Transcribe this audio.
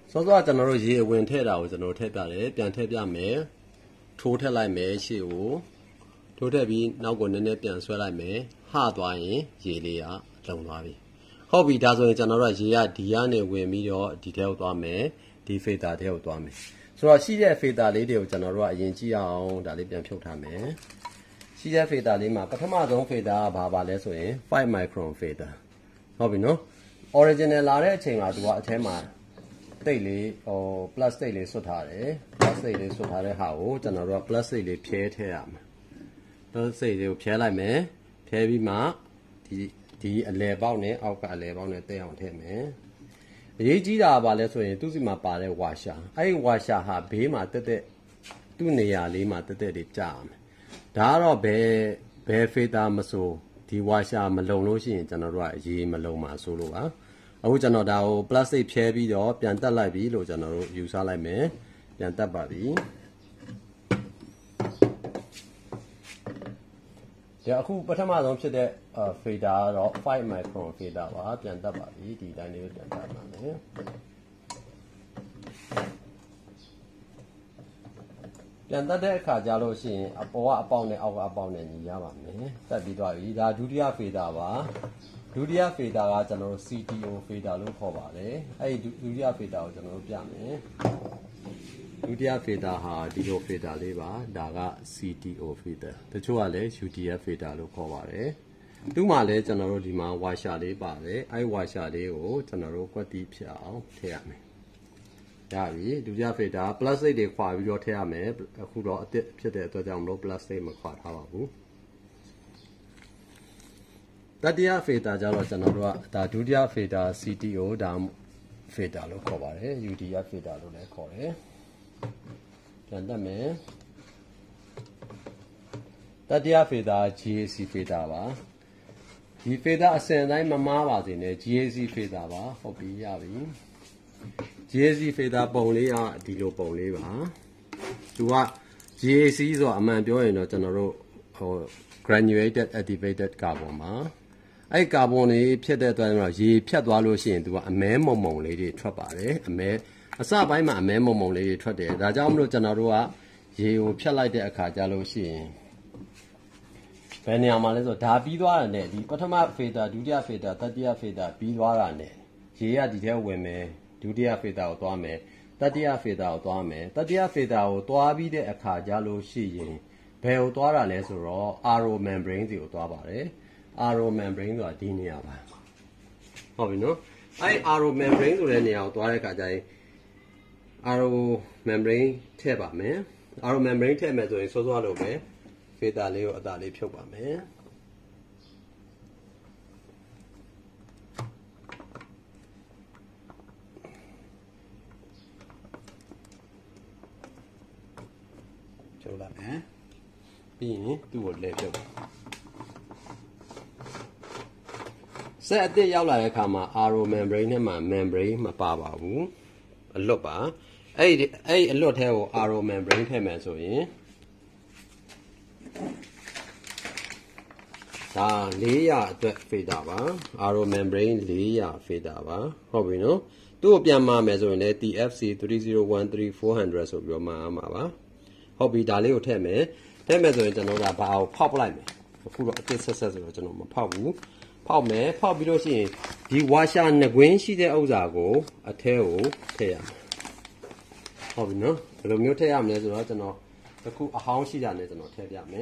စောစောကျွန်တော်တို့ရေဝင်ထည့်တာကိုကျွန်တော်ထည့်ပြတယ်ပြန်ထည့်ပြမယ်ထိုးထည့်လိုက်မယ်ရှေ့ကိုထိုးထည့်ပြီးနောက်ကိုနည်းနည်းပြန်ဆွဲလိုက်မယ်ဟသွားရင်ရေလေးကလုံသွားပြီဟုတ်ပြီဒါဆိုရင်ကျွန်တော်တို့ရေကဒီကနေဝင်ပြီးတော့ဒီထဲကိုသွားမယ်ဒီဖေတာထဲကိုသွားမယ်ဆိုတော့ရှိတဲ့ဖေတာလေးတွေကိုကျွန်တော်တို့ကအရင်ကြည့်အောင်ဒါလေးပြန်ဖြုတ်ထားမယ်ရှိတဲ့ဖေတာလေးမှာပထမဆုံးဖေတာကဘာလဲဆိုရင်5 micron ဖေတာဟုတ်ပြီနော် original လာတဲ့အချိန်မှာသူကအထဲမှာတိတ်လေးplastic လေးဆွတ်ထားတယ် plastic လေးဆွတ်ထားတဲ့ဟာကိုကျွန်တော်တို့က plastic လေးဖြဲထည့်ရမယ် plastic လေးကိုဖြဲလိုက်မယ်ဖြဲပြီးမှဒီအလဲပေါက်နဲ့အောက်ကအလဲပေါက်နဲ့တက်အောင်ထည့်မယ်အရေးကြီးတာကဘာလဲဆိုရင်သူ့စီမှာပါတဲ့ဝါရှာအဲ့ဒီဝါရှာဟာဘေးမှာတက်သူ့နေရာလေးမှာတက်လေးကြာရမယ်ဒါကတော့ဘယ်ဖေတာမဆိုဒီဝါရှာမလုံလို့ရှိရင်ကျွန်တော်တို့ကအရေးမလုံမှာဆိုလို့ပါအခုကျွန်တော်ဒါကို plastic ဖြဲပြီးတော့ပြန်တက်လိုက်ပြီလို့ကျွန်တော်တို့ယူဆလိုက်မယ်ပြန်တက်ပါပြီဒီအခုပထမဆုံးဖြစ်တဲ့fader ကတော့5 micron fader ပါပြန်တက်ပါပြီဒီတိုင်းလေးပြန်တက်ပါမယ်ပြန်တက်တဲ့အခါကျလို့ရှိရင်အပေါ်ကအပေါက်နဲ့အောက်ကအပေါက်နဲ့ညီရပါမယ်တက်ပြီးသွားပြီဒါဒုတိယ fader ပါဒုတိယ fader ကကျွန်တော်တို့ CTO fader လို့ခေါ်ပါတယ်အဲ့ဒီဒုတိယ fader ကိုကျွန်တော်တို့ပြမယ်ဒုတိယ fader ဟာဒီလို fader လေးပါဒါက CTO fader တချို့ကလည်း UTF fader လို့ခေါ်ပါတယ်သူ့မှာလည်းကျွန်တော်တို့ဒီမှာ washer လေးပါတယ်အဲ့ washer လေးကိုကျွန်တော်တို့ကွက်တီးဖြစ်အောင်ထည့်ရမယ်ရပြီဒုတိယ fader plastic တွေခွာပြီးတော့ထည့်ရမယ်အခုတော့အစ်စ်ဖြစ်တဲ့အတွက်ကြောင့်မလို့ plastic မခွာထားပါဘူးတတိယ fader ကြတော့ကျွန်တော်တို့ကဒါဒုတိယ fader CTO ဒါ fader လို့ခေါ်ပါတယ် UTF fader လို့လည်းခေါ်တယ်ပြန်တက်မယ်တတိယ fader GAC fader ပါဒီ fader အစဉ်တိုင်းမမားပါစေနဲ့ GAC fader ပါဟုတ်ပြီရပြီ GAC fader ပုံလေးကဒီလိုပုံလေးပါသူက GAC ဆိုအမှန်ပြောရင်တော့ကျွန်တော်တို့granuated activated carbon ပါအဲ့ကာဗွန်တွေဖြစ်တဲ့အတွက်တော့ရေဖြတ်သွားလို့ရှိရင်သူကအမဲမုံမုံလေးတွေထွက်ပါတယ်အစပိုင်းမှာအမဲမုံမုံလေးတွေထွက်တယ်ဒါကြောင့်မလို့ကျွန်တော်တို့ကရေကိုဖြတ်လိုက်တဲ့အခါကျလို့ရှိရင်ဘယ်နေရာမှာလဲဆိုဒါပြီးသွားတာနဲ့ဒီပထမ fader ဒုတိယ fader တတိယ fader ပြီးသွားတာနဲ့ရေကဒီထဲဝင်မယ်ဒုတိယ fader ကိုသွားမယ်တတိယ fader ကိုသွားမယ်တတိယ fader ကိုသွားပြီးတဲ့အခါကျလို့ရှိရင်ဘယ်ကိုသွားတာလဲဆိုတော့ RO membrane စီကိုသွားပါတယ်RO membrane ဆိုတာဒီနေရာပါဟုတ်ပြီနော်အဲ့ RO membrane ဆိုတဲ့နေရာကိုသွားတဲ့အခါကျရင် RO membrane ထည့်ပါမယ် RO membrane ထည့်မယ်ဆိုရင်စောစောလို့ပဲ filter လေးကိုအသာလေးဖြုတ်ပါမယ်ဖြုတ်လိုက်မယ်ပြီးရင်သူ့ကိုလဲဖြုတ်ပါဆက်အစ်စ်ရောက်လာတဲ့အခါမှာ RO membrane နဲ့မှာ membrane မပါပါဘူးအလွတ်ပါအဲ့အလွတ်ထဲကို RO membrane ထည့်မယ်ဆိုရင်ဒါ400အတွက် fader ပါ RO membrane 400 fader ပါဟုတ်ပြီနော်သူ့ကိုပြန်မှာမယ်ဆိုရင်လည်း TFC 3013400ဆိုပြီးတော့မှာပါဟုတ်ပြီဒါလေးကိုထည့်မယ်ဆိုရင်ကျွန်တော်ကဘာကိုဖောက်ပလိုက်မယ်အခုတော့အစ်စ်ဆက်ဆိုတော့ကျွန်တော်မဖောက်ဘူးဖောက်မယ်ဖောက်ပြီးလို့ရှိရင်ဒီဝါရှာနှကွင်းရှိတဲ့ဥစ္စာကိုအထဲကိုထည့်ရမယ်ဟုတ်ပြီနော်ဘယ်လိုမျိုးထည့်ရမလဲဆိုတော့ကျွန်တော်တခုအဟောင်းရှိတာနဲ့ကျွန်တော်ထည့်ပြမယ်